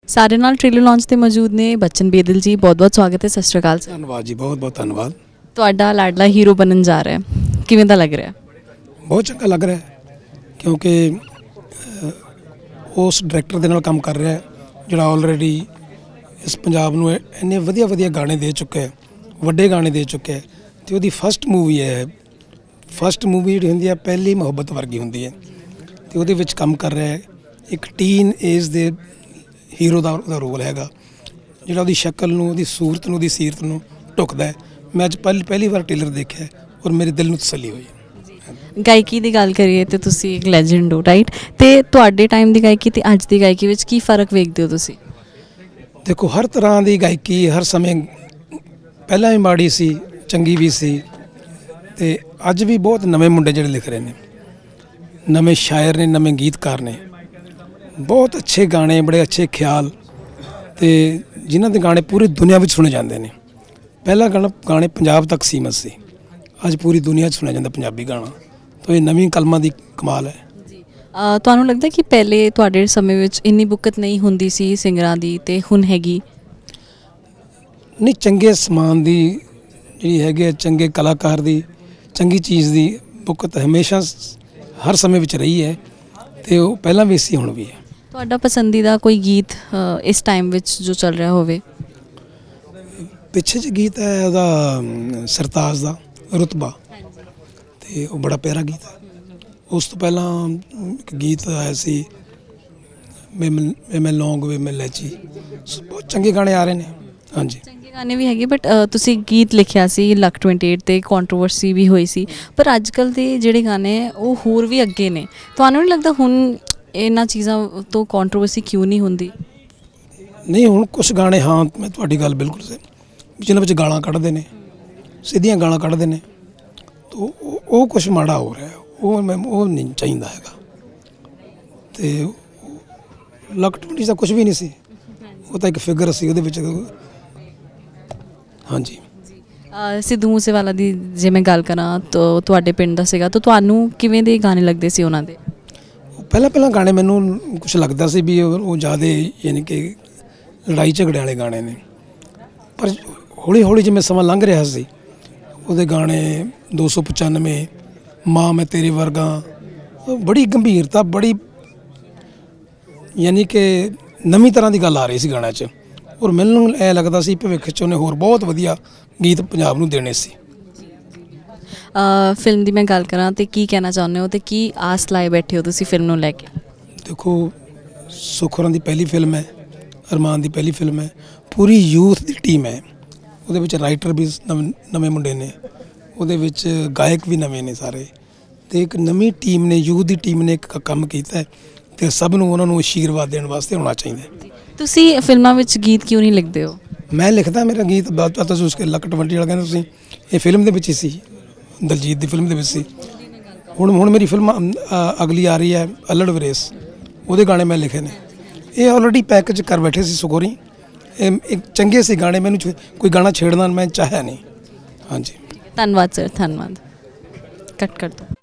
सारे नाल trailer launch ते मौजूद ने बच्चन बेदल जी, बहुत बहुत स्वागत है। सत श्री अकाल सर। धन्यवाद जी, बहुत बहुत धन्यवाद। ਤੁਹਾਡਾ ਲਾਡਲਾ ਹੀਰੋ बनन जा रहा है, किवें दा लग रहा है? बहुत चंगा लग रहा है क्योंकि उस डायरैक्टर ਦੇ ਨਾਲ ਕੰਮ ਕਰ ਰਿਹਾ ਜਿਹੜਾ ਆਲਰੇਡੀ ਇਸ ਪੰਜਾਬ ਨੂੰ ਇੰਨੇ ਵਧੀਆ ਵਧੀਆ ਗਾਣੇ ਦੇ ਚੁੱਕਾ ਹੈ, ਵੱਡੇ ਗਾਣੇ ਦੇ ਚੁੱਕਾ ਹੈ ਤੇ ਉਹਦੀ ਫਸਟ ਮੂਵੀ ਹੈ। ਫਸਟ ਮੂਵੀ ਜਿਹੜੀ ਹੁੰਦੀ ਹੈ ਪਹਿਲੀ ਮੁਹੱਬਤ ਵਰਗੀ ਹੁੰਦੀ ਹੈ ਤੇ ਉਹਦੇ ਵਿੱਚ ਕੰਮ ਕਰ ਰਿਹਾ ਹੈ। ਇੱਕ ਟੀਨ ਏਜ ਦੇ ਹੀਰੋ ਦਾ ਰੋਲ ਹੈਗਾ ਜਿਹੜਾ ਉਹਦੀ ਸ਼ਕਲ ਨੂੰ, ਉਹਦੀ ਸੂਰਤ ਨੂੰ, ਉਹਦੀ ਸੀਰਤ ਨੂੰ ਢੁਕਦਾ ਹੈ। मैं अज पहली बार ट्रेलर देखा और मेरे दिल में तसल्ली हुई। गायकी की गल करिए तो तुसी एक लैजेंड हो, राइट? तो तुहाडे टाइम की गायकी ते अज की गायकी विच की फर्क वेखदे हो तुसी? देखो, हर तरह की गायकी हर समय पहला भी माड़ी सी, चंगी भी सी ते अज भी बहुत नवे मुंडे जिहड़े लिख रहे हैं, नवे शायर ने, नवे गीतकार ने, बहुत अच्छे गाने, बड़े अच्छे ख्याल ते जिन्हां दे गाने पूरी दुनिया में सुने जाते हैं। पहला गाने पंजाब तक सीमित सी, अज पूरी दुनिया सुना जाता पंजाबी गाना। तो ये नवीं कलमां दी कमाल है। तुहानूं लगदा कि पहले तुहाडे समय विच इन्नी बुकत नहीं हुंदी सी सिंगरां दी ते हुण हैगी? नहीं, चंगे समान दी जिहड़ी हैगी, चंगे कलाकार दी, चंगी चीज़ दी बुकत हमेशा हर समय विच रही है ते वो पहलां भी सी, हुण भी है। तुहाडा पसंदीदा कोई गीत इस टाइम विच जो चल रहा होवे? पिछे च गीत है ਉਹਦਾ सरताज ਦਾ रुतबा ਤੇ ਉਹ ਬੜਾ ਪਿਆਰਾ ਗੀਤ ਹੈ। ਉਸ ਤੋਂ ਪਹਿਲਾਂ ਇੱਕ ਗੀਤ ਆਇਆ ਸੀ ਮੈਂ ਲੌਂਗ ਵੇ ਮੈਂ ਲੈਚੀ। ਬਹੁਤ ਚੰਗੇ ਗਾਣੇ ਆ ਰਹੇ ਨੇ। ਹਾਂਜੀ, ਚੰਗੇ ਗਾਣੇ ਵੀ ਹੈਗੇ, ਬਟ ਤੁਸੀਂ ਗੀਤ ਲਿਖਿਆ ਸੀ ਲੱਕ 28 ਤੇ ਕੰਟਰੋਵਰਸੀ ਵੀ ਹੋਈ ਸੀ, ਪਰ ਅੱਜ ਕੱਲ੍ਹ ਦੇ ਜਿਹੜੇ ਗਾਣੇ ਉਹ ਹੋਰ ਵੀ ਅੱਗੇ ਨੇ। ਤੁਹਾਨੂੰ ਨਹੀਂ ਲੱਗਦਾ ਹੁਣ ਇਹਨਾਂ ਚੀਜ਼ਾਂ ਤੋਂ ਕੰਟਰੋਵਰਸੀ ਕਿਉਂ ਨਹੀਂ ਹੁੰਦੀ? ਨਹੀਂ, ਹੁਣ ਕੁਛ ਗਾਣੇ, ਹਾਂ ਮੈਂ ਤੁਹਾਡੀ ਗੱਲ ਬਿਲਕੁਲ ਸਹੀ, ਜਿਨ੍ਹਾਂ ਵਿੱਚ ਗਾਲਾਂ ਕੱਢਦੇ ਨੇ, ਸਿੱਧੀਆਂ ਗਾਲਾਂ ਕੱਢਦੇ ਨੇ, ਤਾਂ ਉਹ ਕੁਛ ਮਾੜਾ ਹੋ ਰਿਹਾ। ਉਹ ਨਹੀਂ ਚਾਹੀਦਾ ਹੈਗਾ। ਅਤੇ ਲੱਕ 20 ਦਾ ਕੁਛ ਵੀ ਨਹੀਂ ਸੀ, ਉਹ ਤਾਂ ਇੱਕ ਫਿਗਰ ਸੀ ਉਹਦੇ ਵਿੱਚ। ਹਾਂਜੀ, ਸਿੱਧੂ ਮੂਸੇਵਾਲਾ ਦੀ ਜੇ ਮੈਂ ਗੱਲ ਕਰਾਂ ਤਾਂ ਤੁਹਾਡੇ ਪਿੰਡ ਦਾ ਸੀਗਾ, ਤਾਂ ਤੁਹਾਨੂੰ ਕਿਵੇਂ ਦੇ ਗਾਣੇ ਲੱਗਦੇ ਸੀ ਉਹਨਾਂ ਦੇ? ਪਹਿਲਾਂ ਗਾਣੇ ਮੈਨੂੰ ਕੁਛ ਲੱਗਦਾ ਸੀ ਵੀ ਉਹ ਜ਼ਿਆਦਾ ਯਾਨੀ ਕਿ ਲੜਾਈ ਝਗੜੇ ਵਾਲੇ ਗਾਣੇ ਨੇ, ਪਰ ਹੌਲੀ ਹੌਲੀ ਜਿਵੇਂ ਸਮਾਂ ਲੰਘ ਰਿਹਾ ਸੀ ਉਹਦੇ ਗਾਣੇ 295 ਮਾਂ ਮੈਂ ਤੇਰੇ ਵਰਗਾ, ਬੜੀ ਗੰਭੀਰਤਾ, ਬੜੀ ਯਾਨੀ ਕਿ ਨਵੀਂ ਤਰ੍ਹਾਂ ਦੀ ਗੱਲ ਆ ਰਹੀ ਸੀ ਗਾਣਿਆਂ 'ਚ। ਔਰ ਮੈਨੂੰ ਇਹ ਲੱਗਦਾ ਸੀ ਭਵਿੱਖ 'ਚ ਉਹਨੇ ਹੋਰ ਬਹੁਤ ਵਧੀਆ ਗੀਤ ਪੰਜਾਬ ਨੂੰ ਦੇਣੇ ਸੀ। ਫਿਲਮ ਦੀ ਮੈਂ ਗੱਲ ਕਰਾਂ ਤਾਂ ਕੀ ਕਹਿਣਾ ਚਾਹੁੰਦੇ ਹੋ ਤੇ ਕੀ ਆਸ ਲਾਏ ਬੈਠੇ ਹੋ ਤੁਸੀਂ ਫਿਲਮ ਨੂੰ ਲੈ ਕੇ? ਦੇਖੋ, ਸੁੱਖ ਹੋਰਾਂ ਦੀ ਪਹਿਲੀ ਫਿਲਮ ਹੈ, ਅਰਮਾਨ ਦੀ ਪਹਿਲੀ ਫਿਲਮ ਹੈ, ਪੂਰੀ ਯੂਥ ਦੀ ਟੀਮ ਹੈ। ਉਹਦੇ ਵਿੱਚ ਰਾਈਟਰ ਵੀ ਨਵੇਂ ਮੁੰਡੇ ਨੇ, ਉਹਦੇ ਵਿੱਚ ਗਾਇਕ ਵੀ ਨਵੇਂ ਨੇ ਸਾਰੇ, ਅਤੇ ਇੱਕ ਨਵੀਂ ਟੀਮ ਨੇ, ਯੂਥ ਦੀ ਟੀਮ ਨੇ ਇੱਕ ਕੰਮ ਕੀਤਾ ਅਤੇ ਸਭ ਨੂੰ ਉਹਨਾਂ ਨੂੰ ਆਸ਼ੀਰਵਾਦ ਦੇਣ ਵਾਸਤੇ ਹੋਣਾ ਚਾਹੀਦਾ। ਤੁਸੀਂ ਫਿਲਮਾਂ ਵਿੱਚ ਗੀਤ ਕਿਉਂ ਨਹੀਂ ਲਿਖਦੇ ਹੋ? ਮੈਂ ਲਿਖਦਾ, ਮੇਰਾ ਗੀਤ ਬਾਤ ਤੁਸੀਂ ਉਸਕੇ ਲੱਕ 20 ਵਾਲਾ ਕਹਿੰਦੇ ਤੁਸੀਂ, ਇਹ ਫਿਲਮ ਦੇ ਵਿੱਚ ਹੀ ਸੀ, ਦਲਜੀਤ ਦੀ ਫਿਲਮ ਦੇ ਵਿੱਚ ਸੀ। ਹੁਣ ਮੇਰੀ ਫਿਲਮ ਅਗਲੀ ਆ ਰਹੀ ਹੈ ਅਲੜ ਵਰੇਸ, ਉਹਦੇ ਗਾਣੇ ਮੈਂ ਲਿਖੇ ਨੇ। ਇਹ ਆਲਰੇਡੀ ਪੈਕੇਜ ਕਰ ਬੈਠੇ ਸੀ ਸੁਖੋਰੀ, ਇੱਕ ਚੰਗੇ ਸੀ ਗਾਣੇ, ਮੈਨੂੰ ਕੋਈ ਗਾਣਾ ਛੇੜਨਾ ਮੈਂ ਚਾਹਿਆ ਨਹੀਂ। ਹਾਂਜੀ, ਧੰਨਵਾਦ ਸਰ, ਧੰਨਵਾਦ। ਕੱਟ ਕਰ ਦਿਓ।